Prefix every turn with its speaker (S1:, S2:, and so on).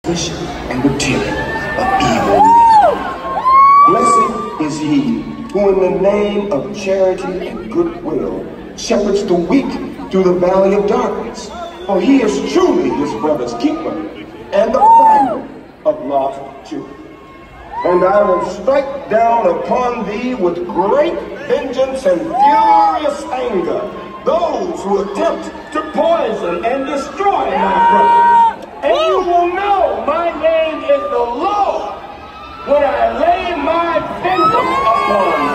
S1: and the tyranny of evil men. Blessed is he who in the name of charity and goodwill shepherds the weak through the valley of darkness. For he is truly his brother's keeper and the finder of lost children. And I will strike down upon thee with great vengeance and furious anger those who attempt to poison and destroy my brother. And you will know my name is the Lord when I lay my vengeance upon